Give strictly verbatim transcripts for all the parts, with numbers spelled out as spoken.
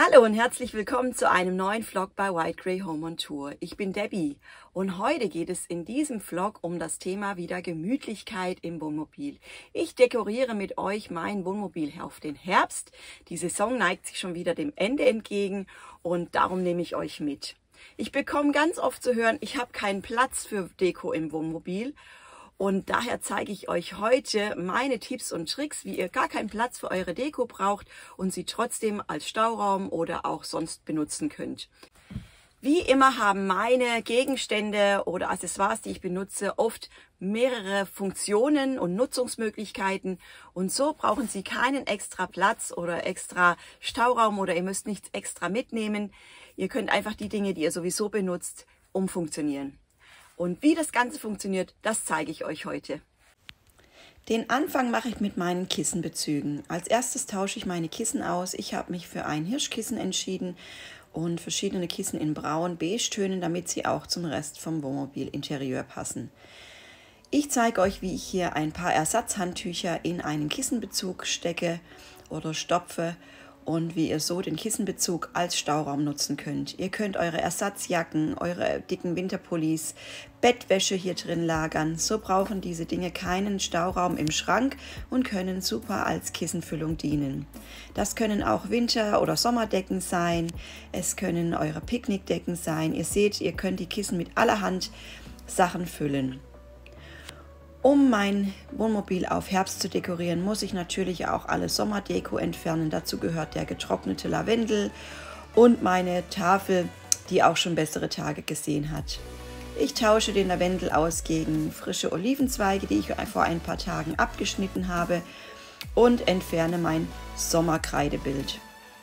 Hallo und herzlich willkommen zu einem neuen Vlog bei White Grey Home on Tour. Ich bin Debbie und heute geht es in diesem Vlog um das Thema wieder Gemütlichkeit im Wohnmobil. Ich dekoriere mit euch mein Wohnmobil auf den Herbst. Die Saison neigt sich schon wieder dem Ende entgegen und darum nehme ich euch mit. Ich bekomme ganz oft zu hören, ich habe keinen Platz für Deko im Wohnmobil. Und daher zeige ich euch heute meine Tipps und Tricks, wie ihr gar keinen Platz für eure Deko braucht und sie trotzdem als Stauraum oder auch sonst benutzen könnt. Wie immer haben meine Gegenstände oder Accessoires, die ich benutze, oft mehrere Funktionen und Nutzungsmöglichkeiten und so brauchen sie keinen extra Platz oder extra Stauraum oder ihr müsst nichts extra mitnehmen. Ihr könnt einfach die Dinge, die ihr sowieso benutzt, umfunktionieren. Und wie das Ganze funktioniert, das zeige ich euch heute. Den Anfang mache ich mit meinen Kissenbezügen. Als erstes tausche ich meine Kissen aus. Ich habe mich für ein Hirschkissen entschieden und verschiedene Kissen in braun, beige Tönen, damit sie auch zum Rest vom Wohnmobil-Interieur passen. Ich zeige euch, wie ich hier ein paar Ersatzhandtücher in einen Kissenbezug stecke oder stopfe und wie ihr so den Kissenbezug als Stauraum nutzen könnt. Ihr könnt eure Ersatzjacken, eure dicken Winterpullis, Bettwäsche hier drin lagern. So brauchen diese Dinge keinen Stauraum im Schrank und können super als Kissenfüllung dienen. Das können auch Winter- oder Sommerdecken sein. Es können eure Picknickdecken sein. Ihr seht, ihr könnt die Kissen mit allerhand Sachen füllen. Um mein Wohnmobil auf Herbst zu dekorieren, muss ich natürlich auch alle Sommerdeko entfernen. Dazu gehört der getrocknete Lavendel und meine Tafel, die auch schon bessere Tage gesehen hat. Ich tausche den Lavendel aus gegen frische Olivenzweige, die ich vor ein paar Tagen abgeschnitten habe, und entferne mein Sommerkreidebild.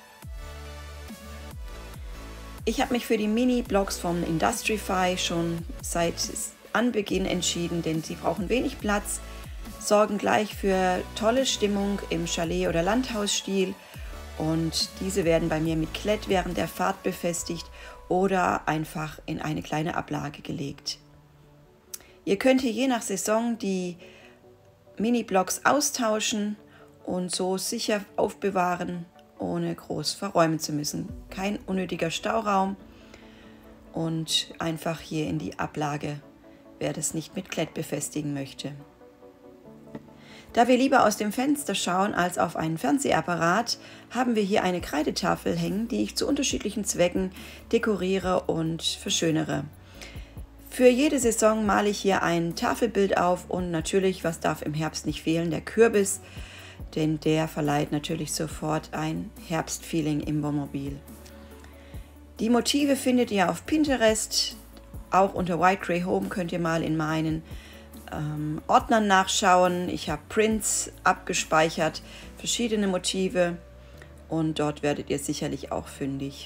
Ich habe mich für die Mini-Blocks vom Industrify schon seit Anbeginn entschieden, denn sie brauchen wenig Platz, sorgen gleich für tolle Stimmung im Chalet- oder Landhausstil und diese werden bei mir mit Klett während der Fahrt befestigt oder einfach in eine kleine Ablage gelegt. Ihr könnt hier je nach Saison die Mini-Blocks austauschen und so sicher aufbewahren, ohne groß verräumen zu müssen. Kein unnötiger Stauraum und einfach hier in die Ablage, wer das nicht mit Klett befestigen möchte. Da wir lieber aus dem Fenster schauen als auf einen Fernsehapparat, haben wir hier eine Kreidetafel hängen, die ich zu unterschiedlichen Zwecken dekoriere und verschönere. Für jede Saison male ich hier ein Tafelbild auf und natürlich, was darf im Herbst nicht fehlen, der Kürbis, denn der verleiht natürlich sofort ein Herbstfeeling im Wohnmobil. Die Motive findet ihr auf Pinterest. Auch unter White Grey Home könnt ihr mal in meinen ähm, Ordnern nachschauen. Ich habe Prints abgespeichert, verschiedene Motive und dort werdet ihr sicherlich auch fündig.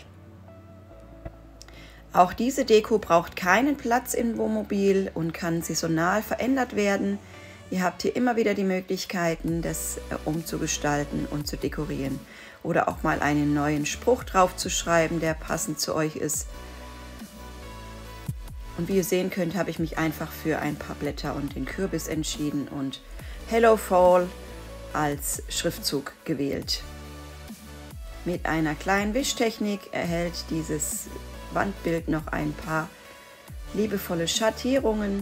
Auch diese Deko braucht keinen Platz im Wohnmobil und kann saisonal verändert werden. Ihr habt hier immer wieder die Möglichkeiten, das äh, umzugestalten und zu dekorieren. Oder auch mal einen neuen Spruch drauf zu schreiben, der passend zu euch ist. Und wie ihr sehen könnt, habe ich mich einfach für ein paar Blätter und den Kürbis entschieden und Hello Fall als Schriftzug gewählt. Mit einer kleinen Wischtechnik erhält dieses Wandbild noch ein paar liebevolle Schattierungen.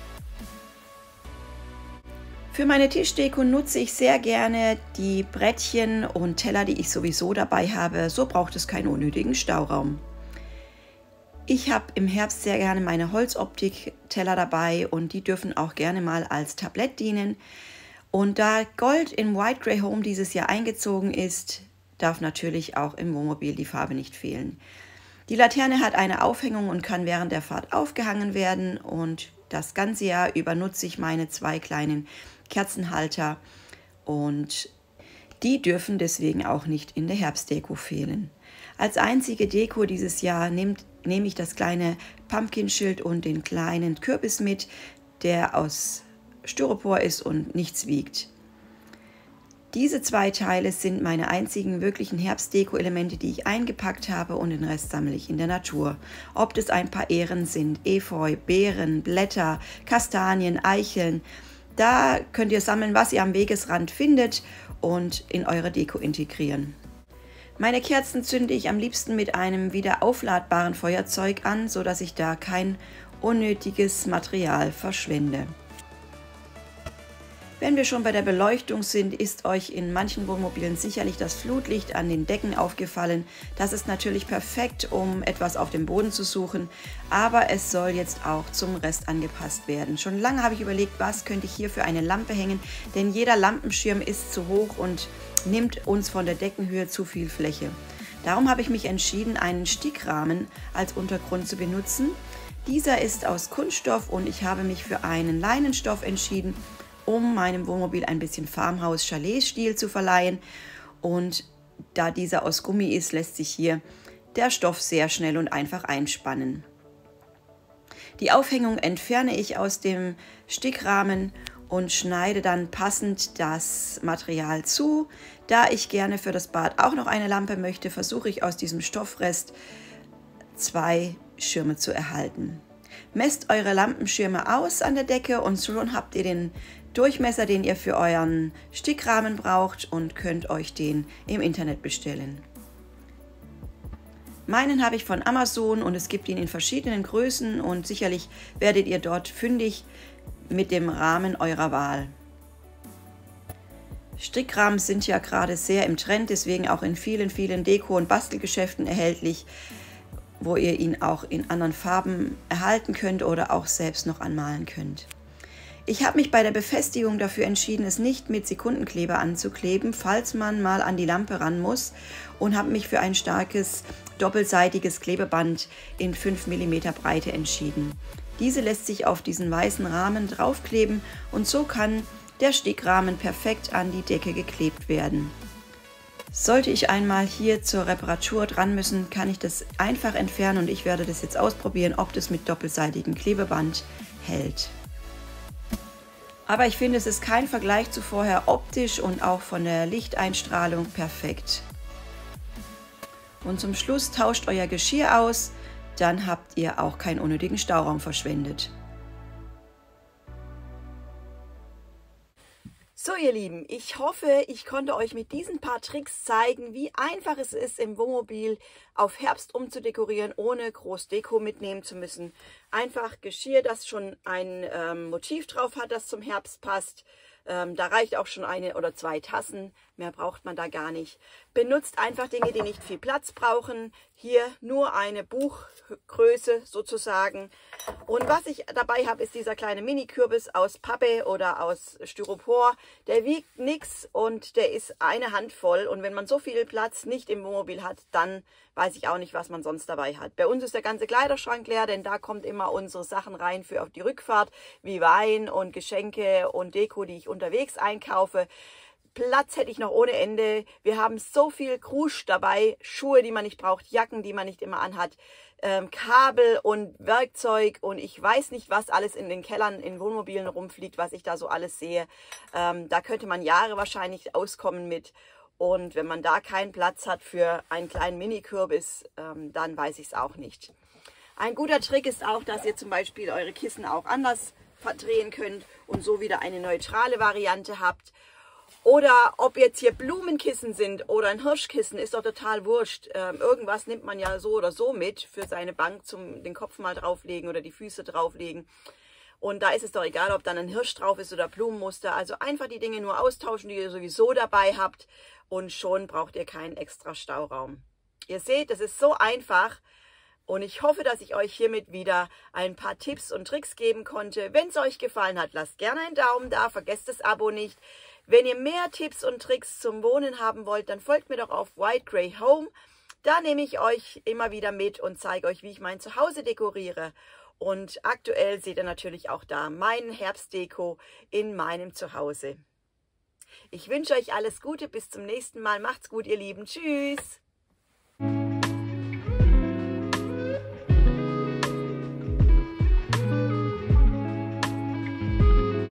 Für meine Tischdeko nutze ich sehr gerne die Brettchen und Teller, die ich sowieso dabei habe. So braucht es keinen unnötigen Stauraum. Ich habe im Herbst sehr gerne meine Holzoptik-Teller dabei und die dürfen auch gerne mal als Tablett dienen. Und da Gold in White Grey Home dieses Jahr eingezogen ist, darf natürlich auch im Wohnmobil die Farbe nicht fehlen. Die Laterne hat eine Aufhängung und kann während der Fahrt aufgehangen werden und das ganze Jahr über nutze ich meine zwei kleinen Kerzenhalter und die dürfen deswegen auch nicht in der Herbstdeko fehlen. Als einzige Deko dieses Jahr nimmt, nehme ich das kleine Pumpkinschild und den kleinen Kürbis mit, der aus Styropor ist und nichts wiegt. Diese zwei Teile sind meine einzigen wirklichen Herbstdeko-Elemente, die ich eingepackt habe und den Rest sammle ich in der Natur. Ob das ein paar Ähren sind, Efeu, Beeren, Blätter, Kastanien, Eicheln, da könnt ihr sammeln, was ihr am Wegesrand findet und in eure Deko integrieren. Meine Kerzen zünde ich am liebsten mit einem wieder aufladbaren Feuerzeug an, sodass ich da kein unnötiges Material verschwende. Wenn wir schon bei der Beleuchtung sind, ist euch in manchen Wohnmobilen sicherlich das Flutlicht an den Decken aufgefallen. Das ist natürlich perfekt, um etwas auf dem Boden zu suchen, aber es soll jetzt auch zum Rest angepasst werden. Schon lange habe ich überlegt, was könnte ich hier für eine Lampe hängen, denn jeder Lampenschirm ist zu hoch und nimmt uns von der Deckenhöhe zu viel Fläche. Darum habe ich mich entschieden, einen Stickrahmen als Untergrund zu benutzen. Dieser ist aus Kunststoff und ich habe mich für einen Leinenstoff entschieden, um meinem Wohnmobil ein bisschen Farmhaus-Chalet-Stil zu verleihen. Und da dieser aus Gummi ist, lässt sich hier der Stoff sehr schnell und einfach einspannen. Die Aufhängung entferne ich aus dem Stickrahmen und schneide dann passend das Material zu. Da ich gerne für das Bad auch noch eine Lampe möchte, versuche ich aus diesem Stoffrest zwei Schirme zu erhalten. Messt eure Lampenschirme aus an der Decke und schon habt ihr den Durchmesser, den ihr für euren Stickrahmen braucht und könnt euch den im Internet bestellen. Meinen habe ich von Amazon und es gibt ihn in verschiedenen Größen und sicherlich werdet ihr dort fündig mit dem Rahmen eurer Wahl. Strickrahmen sind ja gerade sehr im Trend, deswegen auch in vielen, vielen Deko- und Bastelgeschäften erhältlich, wo ihr ihn auch in anderen Farben erhalten könnt oder auch selbst noch anmalen könnt. Ich habe mich bei der Befestigung dafür entschieden, es nicht mit Sekundenkleber anzukleben, falls man mal an die Lampe ran muss, und habe mich für ein starkes doppelseitiges Klebeband in fünf Millimeter Breite entschieden. Diese lässt sich auf diesen weißen Rahmen draufkleben und so kann der Stickrahmen perfekt an die Decke geklebt werden. Sollte ich einmal hier zur Reparatur dran müssen, kann ich das einfach entfernen und ich werde das jetzt ausprobieren, ob das mit doppelseitigem Klebeband hält. Aber ich finde, es ist kein Vergleich zu vorher, optisch und auch von der Lichteinstrahlung perfekt. Und zum Schluss tauscht euer Geschirr aus, dann habt ihr auch keinen unnötigen Stauraum verschwendet. So ihr Lieben, ich hoffe, ich konnte euch mit diesen paar Tricks zeigen, wie einfach es ist, im Wohnmobil auf Herbst umzudekorieren, ohne groß Deko mitnehmen zu müssen. Einfach Geschirr, das schon ein ähm, Motiv drauf hat, das zum Herbst passt. Ähm, da reicht auch schon eine oder zwei Tassen, mehr braucht man da gar nicht. Benutzt einfach Dinge, die nicht viel Platz brauchen. Hier nur eine Buchgröße sozusagen. Und was ich dabei habe, ist dieser kleine Mini-Kürbis aus Pappe oder aus Styropor. Der wiegt nichts und der ist eine Hand voll. Und wenn man so viel Platz nicht im Wohnmobil hat, dann weiß ich auch nicht, was man sonst dabei hat. Bei uns ist der ganze Kleiderschrank leer, denn da kommt immer unsere Sachen rein für auf die Rückfahrt, wie Wein und Geschenke und Deko, die ich unterwegs einkaufe. Platz hätte ich noch ohne Ende. Wir haben so viel Krusch dabei, Schuhe, die man nicht braucht, Jacken, die man nicht immer anhat, ähm, Kabel und Werkzeug und ich weiß nicht, was alles in den Kellern in Wohnmobilen rumfliegt, was ich da so alles sehe. Ähm, da könnte man Jahre wahrscheinlich auskommen mit. Und wenn man da keinen Platz hat für einen kleinen Mini-Kürbis, ähm, dann weiß ich es auch nicht. Ein guter Trick ist auch, dass ihr zum Beispiel eure Kissen auch anders verdrehen könnt und so wieder eine neutrale Variante habt. Oder ob jetzt hier Blumenkissen sind oder ein Hirschkissen, ist doch total wurscht. Ähm, irgendwas nimmt man ja so oder so mit für seine Bank, zum den Kopf mal drauflegen oder die Füße drauflegen. Und da ist es doch egal, ob dann ein Hirsch drauf ist oder Blumenmuster. Also einfach die Dinge nur austauschen, die ihr sowieso dabei habt. Und schon braucht ihr keinen extra Stauraum. Ihr seht, das ist so einfach. Und ich hoffe, dass ich euch hiermit wieder ein paar Tipps und Tricks geben konnte. Wenn es euch gefallen hat, lasst gerne einen Daumen da, vergesst das Abo nicht. Wenn ihr mehr Tipps und Tricks zum Wohnen haben wollt, dann folgt mir doch auf White Grey Home. Da nehme ich euch immer wieder mit und zeige euch, wie ich mein Zuhause dekoriere. Und aktuell seht ihr natürlich auch da meinen Herbstdeko in meinem Zuhause. Ich wünsche euch alles Gute, bis zum nächsten Mal. Macht's gut, ihr Lieben. Tschüss!